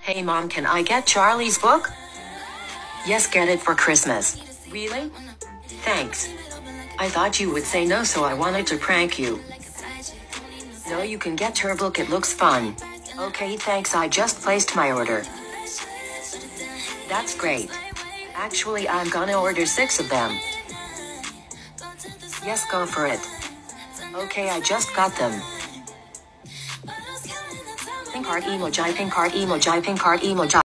Hey mom, can I get Charlie's book? Yes, get it for Christmas. Really? Thanks. I thought you would say no, so I wanted to prank you. No, you can get her book, it looks fun. Okay, thanks, I just placed my order. That's great. Actually, I'm gonna order 6 of them. Yes, go for it. Okay, I just got them. Pink heart emoji, pink heart emoji, pink heart emoji.